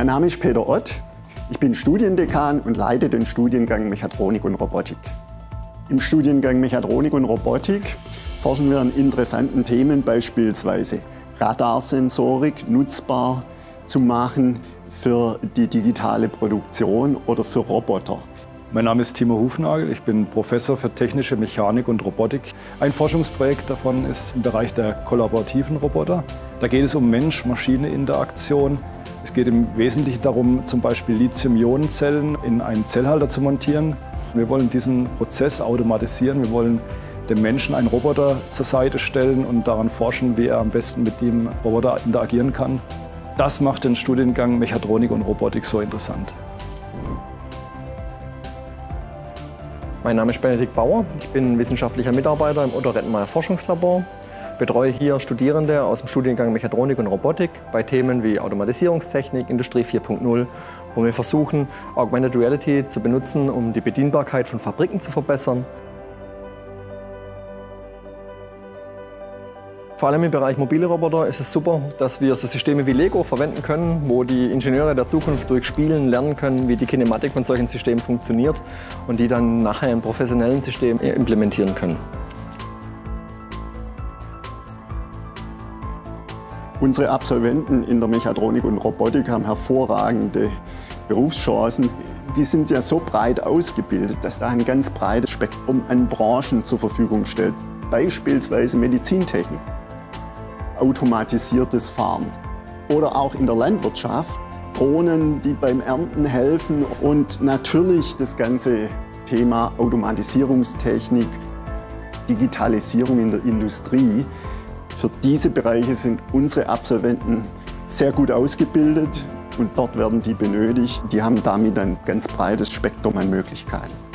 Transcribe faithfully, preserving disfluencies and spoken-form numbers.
Mein Name ist Peter Ott. Ich bin Studiendekan und leite den Studiengang Mechatronik und Robotik. Im Studiengang Mechatronik und Robotik forschen wir an interessanten Themen, beispielsweise Radarsensorik nutzbar zu machen für die digitale Produktion oder für Roboter. Mein Name ist Timo Hufnagel, ich bin Professor für technische Mechanik und Robotik. Ein Forschungsprojekt davon ist im Bereich der kollaborativen Roboter. Da geht es um Mensch-Maschine-Interaktion. Es geht im Wesentlichen darum, zum Beispiel Lithium-Ionen-Zellen in einen Zellhalter zu montieren. Wir wollen diesen Prozess automatisieren. Wir wollen dem Menschen einen Roboter zur Seite stellen und daran forschen, wie er am besten mit dem Roboter interagieren kann. Das macht den Studiengang Mechatronik und Robotik so interessant. Mein Name ist Benedikt Bauer, ich bin wissenschaftlicher Mitarbeiter im Otto Rettenmeier Forschungslabor, betreue hier Studierende aus dem Studiengang Mechatronik und Robotik bei Themen wie Automatisierungstechnik, Industrie vier Punkt null, wo wir versuchen, Augmented Reality zu benutzen, um die Bedienbarkeit von Fabriken zu verbessern. Vor allem im Bereich mobile Roboter ist es super, dass wir so Systeme wie Lego verwenden können, wo die Ingenieure der Zukunft durch Spielen lernen können, wie die Kinematik von solchen Systemen funktioniert und die dann nachher in professionellen Systemen implementieren können. Unsere Absolventen in der Mechatronik und Robotik haben hervorragende Berufschancen. Die sind ja so breit ausgebildet, dass da ein ganz breites Spektrum an Branchen zur Verfügung steht. Beispielsweise Medizintechnik, automatisiertes Fahren oder auch in der Landwirtschaft, Drohnen, die beim Ernten helfen und natürlich das ganze Thema Automatisierungstechnik, Digitalisierung in der Industrie. Für diese Bereiche sind unsere Absolventen sehr gut ausgebildet und dort werden die benötigt. Die haben damit ein ganz breites Spektrum an Möglichkeiten.